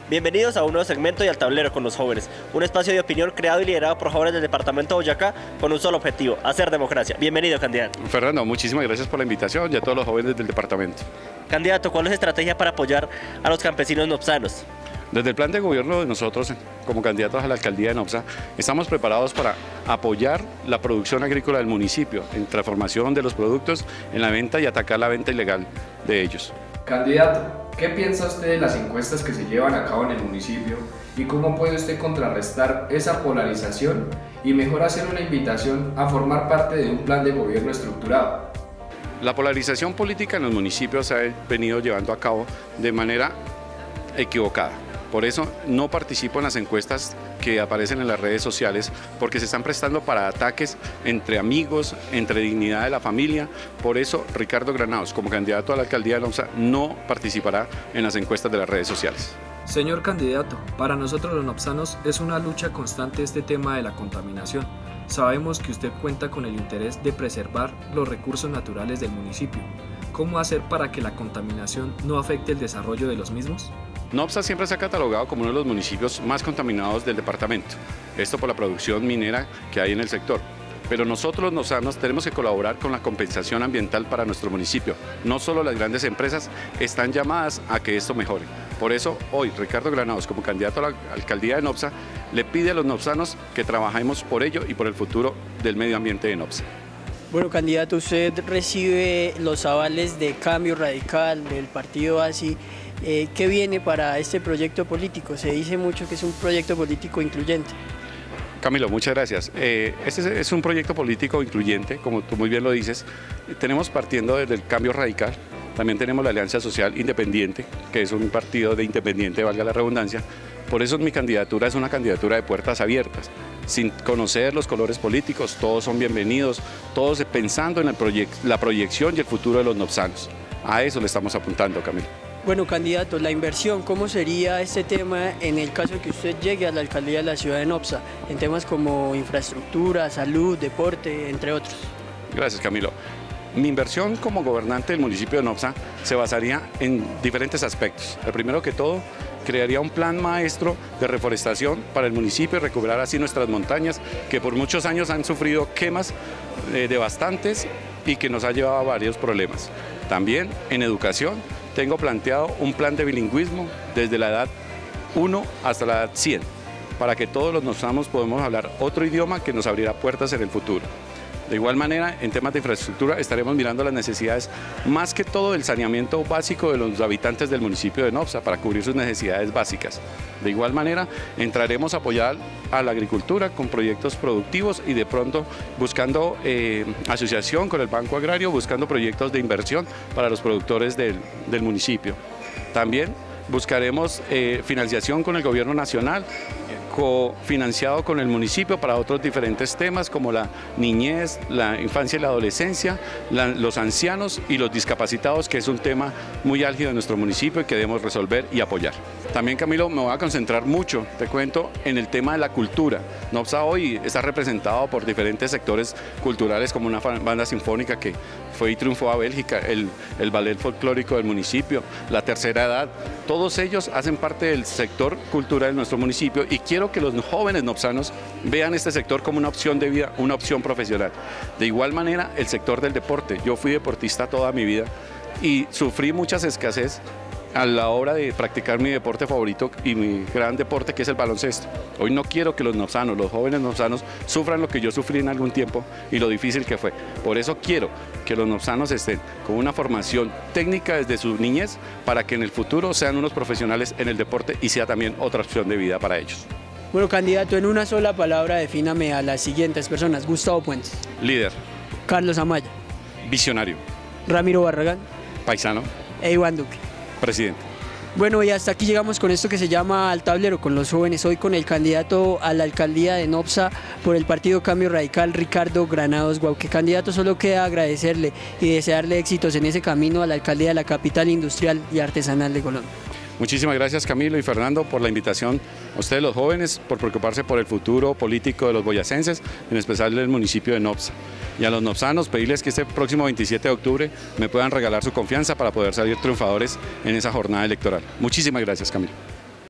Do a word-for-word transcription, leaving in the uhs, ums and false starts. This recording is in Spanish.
Bienvenidos a un nuevo segmento de Al Tablero con los jóvenes, un espacio de opinión creado y liderado por jóvenes del departamento de Boyacá con un solo objetivo, hacer democracia. Bienvenido, candidato. Fernando, muchísimas gracias por la invitación y a todos los jóvenes del departamento. Candidato, ¿cuál es la estrategia para apoyar a los campesinos nopsanos? Desde el plan de gobierno de nosotros, como candidatos a la alcaldía de Nopsa, estamos preparados para apoyar la producción agrícola del municipio, en transformación de los productos, en la venta y atacar la venta ilegal de ellos. Candidato, ¿qué piensa usted de las encuestas que se llevan a cabo en el municipio y cómo puede usted contrarrestar esa polarización y mejor hacer una invitación a formar parte de un plan de gobierno estructurado? La polarización política en los municipios se ha venido llevando a cabo de manera equivocada. Por eso no participo en las encuestas que aparecen en las redes sociales, porque se están prestando para ataques entre amigos, entre dignidad de la familia. Por eso Ricardo Granados, como candidato a la alcaldía de Nopsa, no participará en las encuestas de las redes sociales. Señor candidato, para nosotros los nopsanos es una lucha constante este tema de la contaminación. Sabemos que usted cuenta con el interés de preservar los recursos naturales del municipio. ¿Cómo hacer para que la contaminación no afecte el desarrollo de los mismos? Nopsa siempre se ha catalogado como uno de los municipios más contaminados del departamento, esto por la producción minera que hay en el sector. Pero nosotros los nopsanos tenemos que colaborar con la compensación ambiental para nuestro municipio. No solo las grandes empresas están llamadas a que esto mejore. Por eso hoy Ricardo Granados, como candidato a la alcaldía de Nopsa, le pide a los nopsanos que trabajemos por ello y por el futuro del medio ambiente de Nopsa. Bueno, candidato, usted recibe los avales de Cambio Radical, del partido ASI. Eh, ¿Qué viene para este proyecto político? Se dice mucho que es un proyecto político incluyente. Camilo, muchas gracias. Eh, este es un proyecto político incluyente, como tú muy bien lo dices. Tenemos partiendo desde el Cambio Radical, también tenemos la Alianza Social Independiente, que es un partido de independiente, valga la redundancia. Por eso mi candidatura es una candidatura de puertas abiertas, sin conocer los colores políticos, todos son bienvenidos, todos pensando en el proyec- la proyección y el futuro de los nopsanos. A eso le estamos apuntando, Camilo. Bueno, candidato, la inversión, ¿cómo sería este tema en el caso de que usted llegue a la alcaldía de la ciudad de Nopsa, en temas como infraestructura, salud, deporte, entre otros? Gracias, Camilo. Mi inversión como gobernante del municipio de Nopsa se basaría en diferentes aspectos. El primero que todo, crearía un plan maestro de reforestación para el municipio y recuperar así nuestras montañas, que por muchos años han sufrido quemas eh, devastantes y que nos ha llevado a varios problemas. También en educación, tengo planteado un plan de bilingüismo desde la edad uno hasta la edad cien, para que todos los nopsanos podamos hablar otro idioma que nos abrirá puertas en el futuro. De igual manera, en temas de infraestructura estaremos mirando las necesidades, más que todo el saneamiento básico de los habitantes del municipio de Nopsa para cubrir sus necesidades básicas. De igual manera, entraremos a apoyar a la agricultura con proyectos productivos y de pronto buscando eh, asociación con el Banco Agrario, buscando proyectos de inversión para los productores del, del municipio. También buscaremos eh, financiación con el gobierno nacional, cofinanciado con el municipio para otros diferentes temas como la niñez, la infancia y la adolescencia, la, los ancianos y los discapacitados, que es un tema muy álgido en nuestro municipio y que debemos resolver y apoyar. También, Camilo, me voy a concentrar mucho, te cuento, en el tema de la cultura. Nopsa hoy está representado por diferentes sectores culturales como una banda sinfónica que fue y triunfó a Bélgica, el, el ballet folclórico del municipio, la tercera edad. Todos ellos hacen parte del sector cultural de nuestro municipio y quiero que los jóvenes nopsanos vean este sector como una opción de vida, una opción profesional. De igual manera, el sector del deporte. Yo fui deportista toda mi vida y sufrí muchas escasez a la hora de practicar mi deporte favorito y mi gran deporte, que es el baloncesto. Hoy no quiero que los nopsanos, los jóvenes nopsanos, sufran lo que yo sufrí en algún tiempo y lo difícil que fue. Por eso quiero que los nopsanos estén con una formación técnica desde su niñez para que en el futuro sean unos profesionales en el deporte y sea también otra opción de vida para ellos. Bueno, candidato, en una sola palabra defíname a las siguientes personas. Gustavo Puentes. Líder. Carlos Amaya. Visionario. Ramiro Barragán. Paisano. E Iván Duque. Presidente. Bueno, y hasta aquí llegamos con esto que se llama Al Tablero con los jóvenes, hoy con el candidato a la alcaldía de Nopsa por el partido Cambio Radical, Ricardo Granados Guauque. Candidato, solo queda agradecerle y desearle éxitos en ese camino a la alcaldía de la capital industrial y artesanal de Colombia. Muchísimas gracias, Camilo y Fernando, por la invitación a ustedes los jóvenes, por preocuparse por el futuro político de los boyacenses, en especial del municipio de Nopsa. Y a los nopsanos pedirles que este próximo veintisiete de octubre me puedan regalar su confianza para poder salir triunfadores en esa jornada electoral. Muchísimas gracias, Camilo.